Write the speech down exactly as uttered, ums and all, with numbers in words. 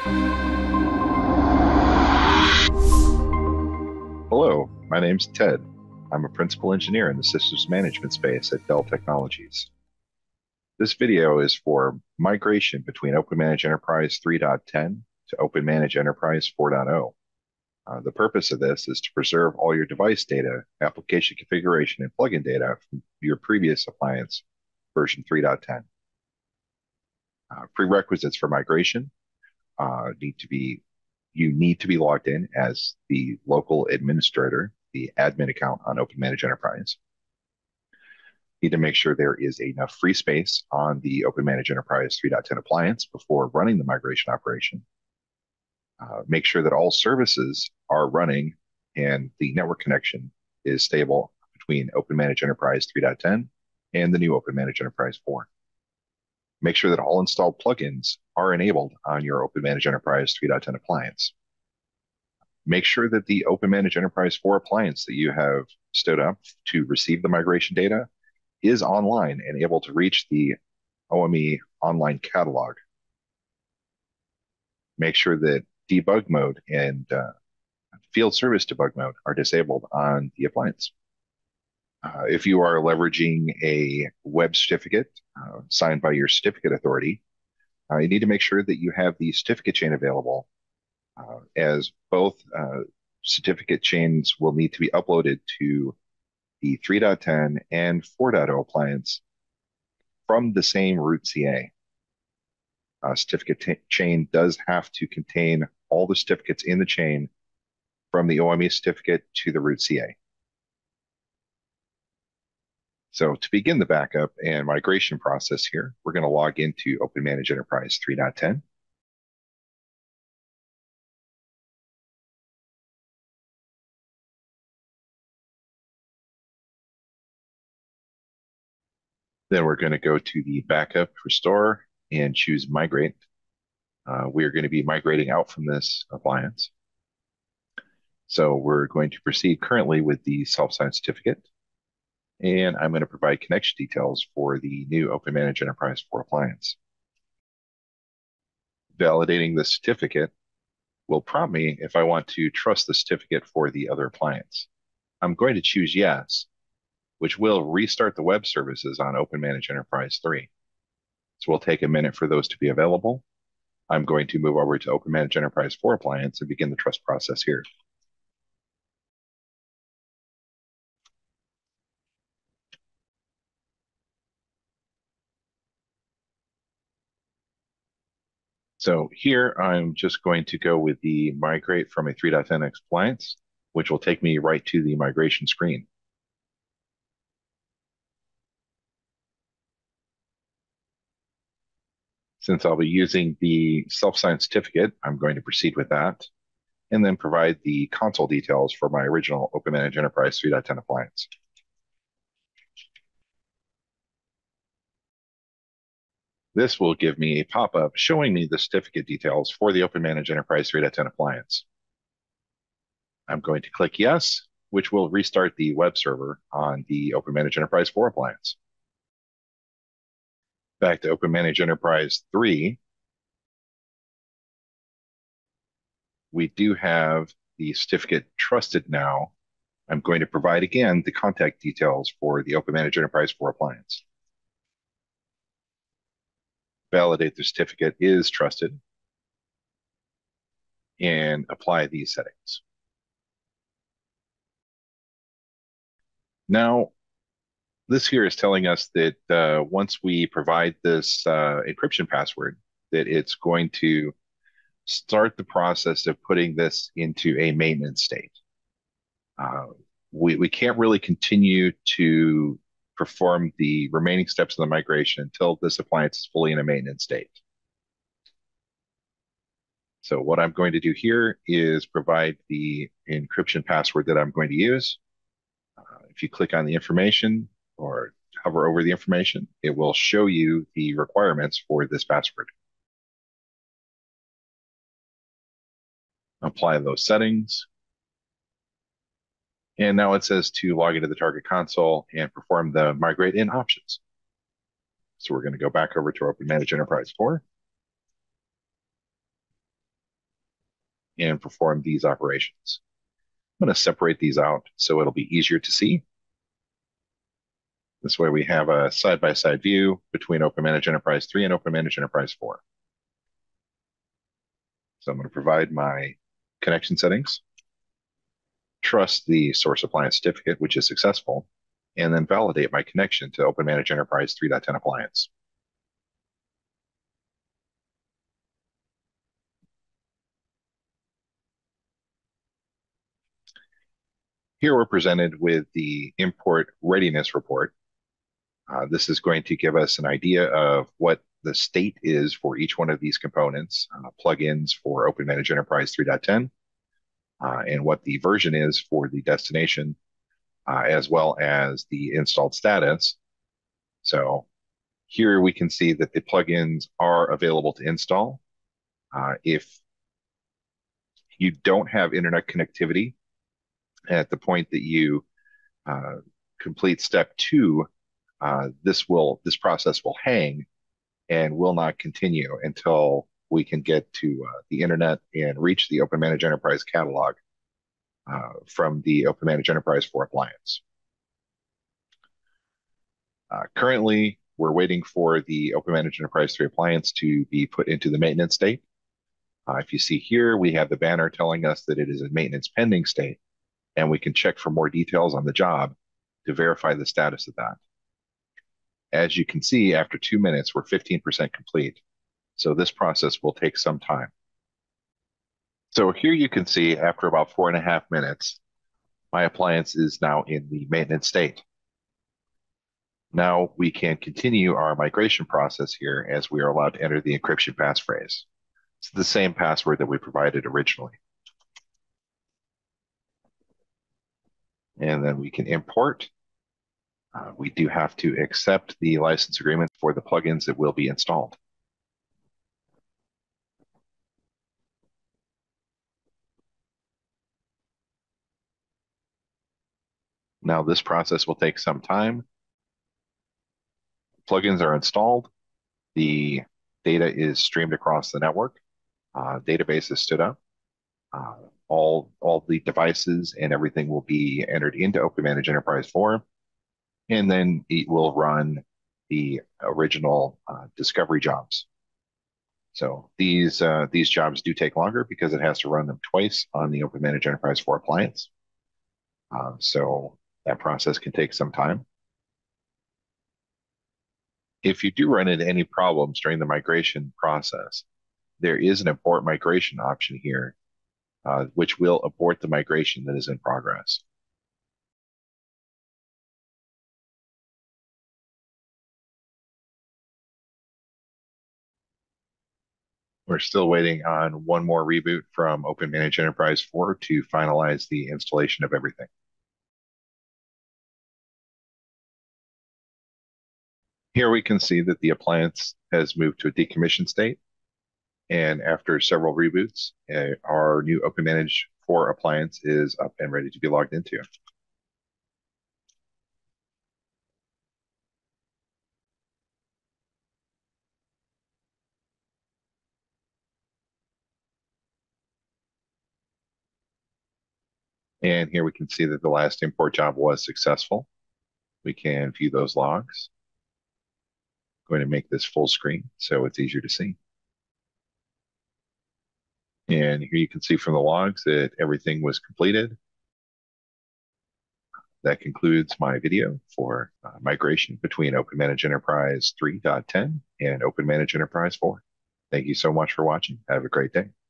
Hello, my name's Ted. I'm a principal engineer in the systems management space at Dell Technologies. This video is for migration between OpenManage Enterprise three point ten to OpenManage Enterprise four point oh. Uh, the purpose of this is to preserve all your device data, application configuration, and plugin data from your previous appliance version three point ten. Uh, prerequisites for migration uh, need to be you need to be logged in as the local administrator, the admin account on OpenManage Enterprise. You need to make sure there is enough free space on the OpenManage Enterprise three point ten appliance before running the migration operation. Uh, make sure that all services are running and the network connection is stable between OpenManage Enterprise three point ten and the new OpenManage Enterprise four. Make sure that all installed plugins are enabled on your OpenManage Enterprise three point ten appliance. Make sure that the OpenManage Enterprise four appliance that you have stood up to receive the migration data is online and able to reach the O M E online catalog. Make sure that debug mode and uh, field service debug mode are disabled on the appliance. Uh, if you are leveraging a web certificate uh, signed by your certificate authority, uh, you need to make sure that you have the certificate chain available, uh, as both uh, certificate chains will need to be uploaded to the three point ten and four point oh appliance from the same root C A. Uh, certificate chain does have to contain all the certificates in the chain from the O M E certificate to the root C A. So to begin the backup and migration process here, we're going to log into OpenManage Enterprise three point ten. Then we're going to go to the backup restore and choose migrate. Uh, we are going to be migrating out from this appliance. So we're going to proceed currently with the self-signed certificate. And I'm going to provide connection details for the new OpenManage Enterprise four appliance. Validating the certificate will prompt me if I want to trust the certificate for the other appliance. I'm going to choose yes, which will restart the web services on OpenManage Enterprise three. So we'll take a minute for those to be available. I'm going to move over to OpenManage Enterprise four appliance and begin the trust process here. So here I'm just going to go with the migrate from a three point ten appliance, which will take me right to the migration screen. Since I'll be using the self-signed certificate, I'm going to proceed with that and then provide the console details for my original OpenManage Enterprise three point ten appliance. This will give me a pop-up showing me the certificate details for the OpenManage Enterprise three point ten appliance. I'm going to click yes, which will restart the web server on the OpenManage Enterprise four appliance. Back to OpenManage Enterprise three, we do have the certificate trusted now. I'm going to provide again the contact details for the OpenManage Enterprise four appliance. Validate the certificate is trusted and apply these settings. Now, this here is telling us that uh, once we provide this uh, encryption password, that it's going to start the process of putting this into a maintenance state. Uh, we, we can't really continue to perform the remaining steps of the migration until this appliance is fully in a maintenance state. So what I'm going to do here is provide the encryption password that I'm going to use. Uh, if you click on the information or hover over the information, it will show you the requirements for this password. Apply those settings. And now it says to log into the target console and perform the migrate in options. So we're going to go back over to OpenManage Enterprise four. and perform these operations. I'm going to separate these out so it'll be easier to see. This way we have a side-by-side view between OpenManage Enterprise three and OpenManage Enterprise four. So I'm going to provide my connection settings, trust the source appliance certificate, which is successful, and then validate my connection to OpenManage Enterprise three point ten appliance. Here we're presented with the import readiness report. Uh, this is going to give us an idea of what the state is for each one of these components, uh, plugins for OpenManage Enterprise three point ten, uh, and what the version is for the destination, uh, as well as the installed status. So here we can see that the plugins are available to install. Uh, if you don't have internet connectivity at the point that you uh, complete step two, uh, this will this process will hang and will not continue until we can get to uh, the internet and reach the OpenManage Enterprise catalog uh, from the OpenManage Enterprise four appliance. Uh, currently, we're waiting for the OpenManage Enterprise three appliance to be put into the maintenance state. Uh, if you see here, we have the banner telling us that it is in maintenance pending state, and we can check for more details on the job to verify the status of that. As you can see, after two minutes, we're fifteen percent complete. So this process will take some time. So here you can see after about four and a half minutes, my appliance is now in the maintenance state. Now we can continue our migration process here as we are allowed to enter the encryption passphrase. It's the same password that we provided originally. And then we can import. Uh, we do have to accept the license agreement for the plugins that will be installed. Now this process will take some time. Plugins are installed. The data is streamed across the network. Uh, database is stood up. Uh, all, all the devices and everything will be entered into OpenManage Enterprise four, and then it will run the original uh, discovery jobs. So these, uh, these jobs do take longer because it has to run them twice on the OpenManage Enterprise four appliance. Uh, so that process can take some time. If you do run into any problems during the migration process, there is an abort migration option here, uh, which will abort the migration that is in progress. We're still waiting on one more reboot from OpenManage Enterprise four to finalize the installation of everything. Here we can see that the appliance has moved to a decommission state. And after several reboots, uh, our new OpenManage four appliance is up and ready to be logged into. And here we can see that the last import job was successful. We can view those logs. I'm going to make this full screen so it's easier to see. And here you can see from the logs that everything was completed. That concludes my video for uh, migration between OpenManage Enterprise three point ten and OpenManage Enterprise four. Thank you so much for watching. Have a great day.